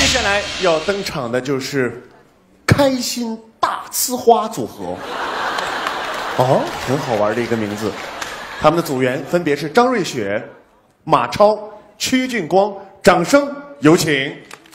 下来要登场的就是开心大呲花组合。哦，很好玩的一个名字。他们的组员分别是张瑞雪、马超、曲俊光。掌声有请。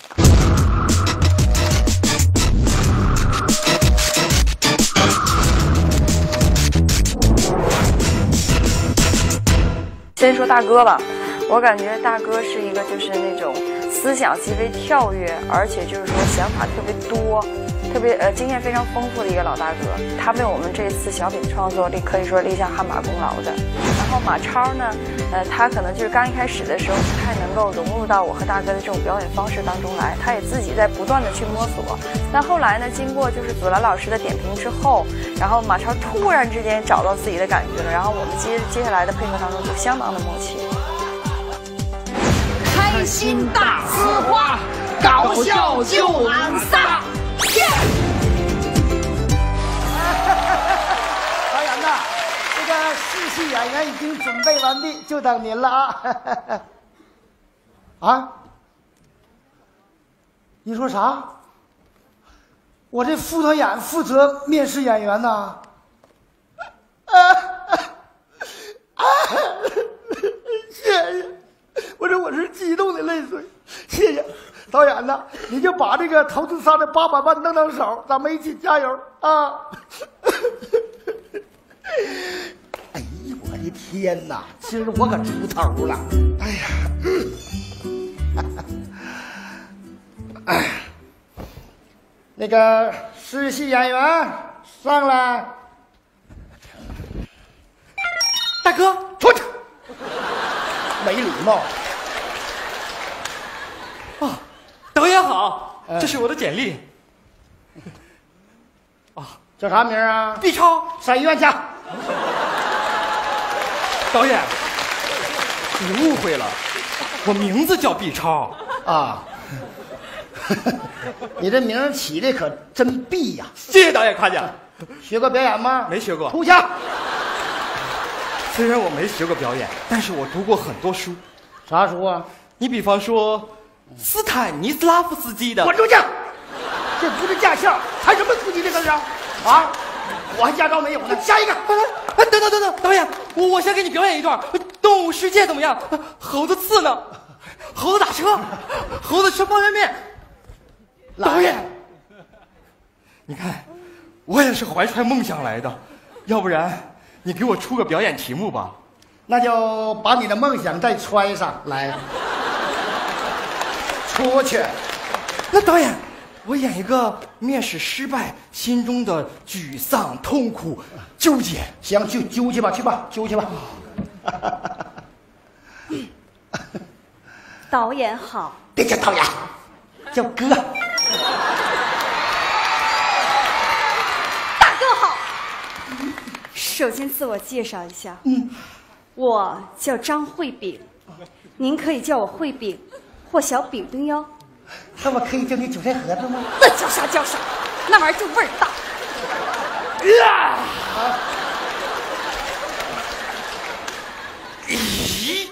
先说大哥吧，我感觉大哥是一个就是那种思想极为跳跃，而且就是说想法特别多，特别经验非常丰富的一个老大哥。他为我们这次小品的创作可以说立下汗马功劳的。然后马超呢，他可能就是刚一开始的时候不太能够融入到我和大哥的这种表演方式当中来，他也自己在不断的去摸索。那后来呢，经过就是祖蓝老师的点评之后，然后马超突然之间找到自己的感觉了，然后我们接下来的配合当中就相当的默契。 开心大呲花，搞笑就俺仨。 导演呐，这个试戏演员已经准备完毕，就等您了啊！啊？你说啥？我这副导演负责面试演员呐。谢谢。我是激动的泪水，谢谢导演呐，你就把这个投资商的800万弄到手，咱们一起加油啊！哎呦我的天哪，今儿我可出头了！哎呀，哎，那个试戏演员上来， 大哥出去，没礼貌。 啊，导演好，这是我的简历。 啊，叫啥名啊 ？B 超， 上医院去。 导演，你误会了，我名字叫 B 超啊。你这名起的可真碧呀！ 谢谢导演夸奖。 学过表演吗？ 没学过。 出去。 虽然我没学过表演，但是我读过很多书。 啥书啊？ 你比方说斯坦尼斯拉夫斯基的。 滚出去！这不是驾校，谈什么司机这个是？啊！我还驾照没有呢。下一个。 等，导演，我先给你表演一段《动物世界》怎么样？猴子刺呢？猴子打车，猴子吃方便面。导演，你看，我也是怀揣梦想来的，要不然你给我出个表演题目吧。 那就把你的梦想再揣上来。出去。 那导演，我演一个面试失败，心中的沮丧、痛苦、纠结。 行，去揪去吧，去吧，揪去吧。 导演好。 别叫导演，叫哥。 大哥好。首先自我介绍一下，我叫张慧饼，您可以叫我慧饼或小饼墩哟。 那我可以叫你韭菜盒子吗？ 那叫啥叫啥，那玩意儿就味儿大。 咦？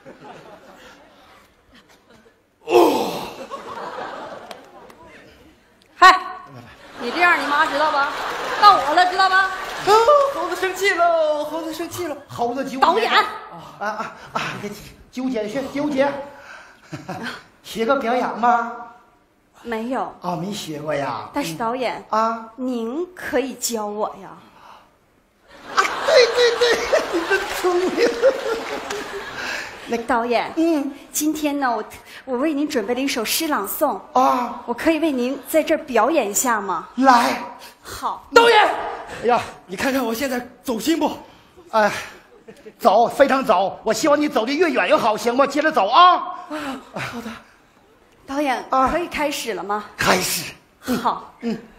嗨，你这样你妈知道吧？到我了，知道吧？ 猴子生气了，猴子生气了， 猴子纠结。 导演， 别纠结去纠结。学过表演吗？ 没有啊，没学过呀。 但是导演啊， 您可以教我呀。 啊，对，你真聪明。 那导演，今天呢，我为您准备了一首诗朗诵啊， 我可以为您在这儿表演一下吗？ 来。 好， 导演，哎呀，你看看我现在走心不？ 哎，走，非常走。我希望你走得越远越好，行吗？接着走啊。 好的。 导演，可以开始了吗？ 开始。 好。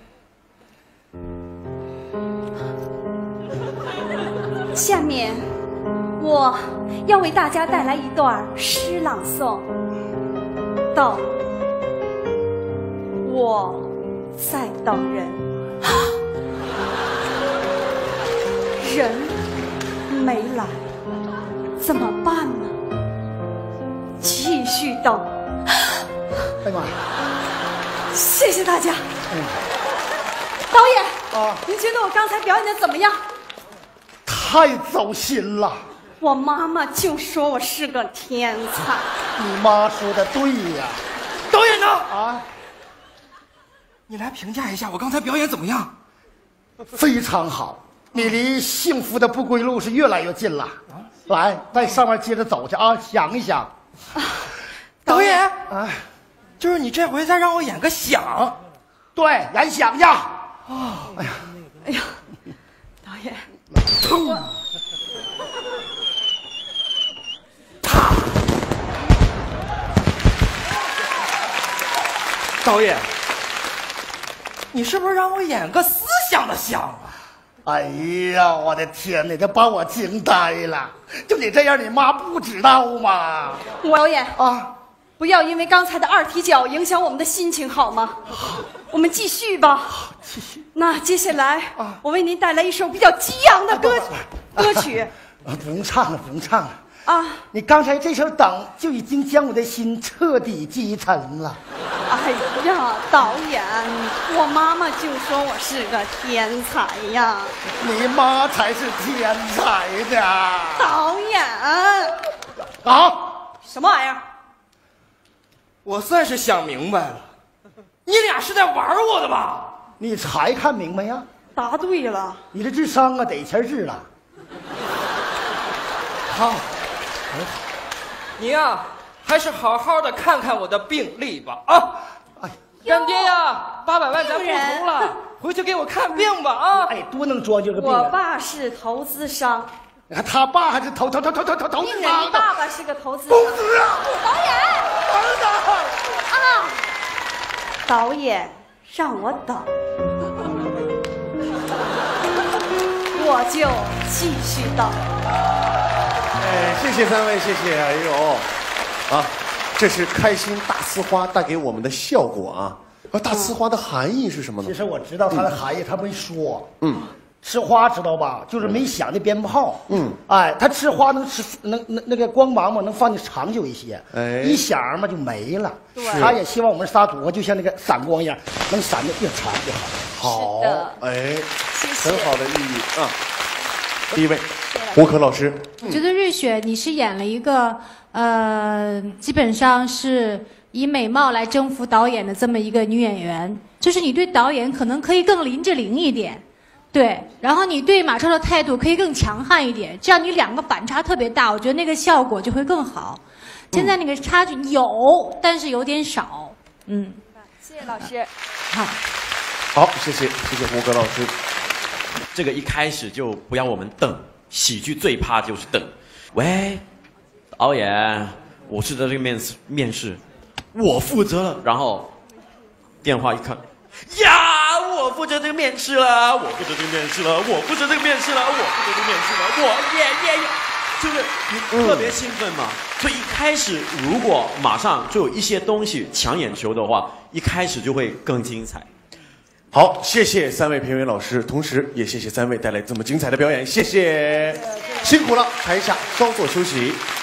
下面我要为大家带来一段诗朗诵。到，我在等人，人没来，怎么办呢？继续等。 哎呀妈呀！ 谢谢大家。导演啊，您觉得我刚才表演的怎么样？ 太走心了。 我妈妈就说我是个天才。 你妈说的对呀。 导演呢？ 啊， 你来评价一下我刚才表演怎么样？ 非常好，你离幸福的不归路是越来越近了。来，在上面接着走去啊，想一想。 导演， 啊， 就是你这回再让我演个响。 对，演响去。 哦， 哎呀，导演， 导演，你是不是让我演个思想的响啊？ 哎呀，我的天哪，这把我惊呆了！就你这样，你妈不知道吗？ 导演啊， 不要因为刚才的二踢脚影响我们的心情好吗？我们继续吧。 继续。 那接下来，我为您带来一首比较激昂的歌曲。 不用唱了，不用唱了。 啊！ 你刚才这首《等》就已经将我的心彻底击沉了。 哎呀，导演，我妈妈就说我是个天才呀。 你妈才是天才的。 导演， 啊， 什么玩意儿？ 我算是想明白了，你俩是在玩我的吧？ 你才看明白呀？ 答对了。 你这智商啊，得钱治了。好。 你呀，还是好好的看看我的病历吧啊！ 哎， 干爹呀，800万咱不投了，回去给我看病吧啊！ 哎，多能装就个病我人。 爸是投资商。 你看他爸还是投资病人商爸爸是个投资商。 公司啊！ 导演儿子啊！导演让我等，我就继续等。 哎，谢谢三位，谢谢。哎呦，啊，这是开心大呲花带给我们的效果啊！大呲花的含义是什么呢其？实我知道它的含义，他没说。吃花知道吧？就是没响的鞭炮。哎，他吃花能吃那个光芒嘛，能放的长久一些。 哎一响嘛就没了。 对他也希望我们仨组合就像那个闪光一样，能闪的越长越好。 好是的， 哎， 谢谢很好的寓意啊。第一位，胡可老师。 我觉得瑞雪你是演了一个基本上是以美貌来征服导演的这么一个女演员，就是你对导演可能可以更林志玲一点，对，然后你对马超的态度可以更强悍一点，这样你两个反差特别大，我觉得那个效果就会更好。现在那个差距有，但是有点少。 谢谢老师。 好，谢谢胡可老师。 这个一开始就不要我们等，喜剧最怕就是等。喂，导演，我是在这个面试，我负责了。然后电话一看，呀，我负责这个面试了，我负责这个面试了，我负责这个面试了，我负责这个面试了，我耶，就是你特别兴奋嘛。所以一开始如果马上就有一些东西抢眼球的话，一开始就会更精彩。 好，谢谢三位评委老师，同时也谢谢三位带来这么精彩的表演，谢谢，辛苦了，台下稍作休息。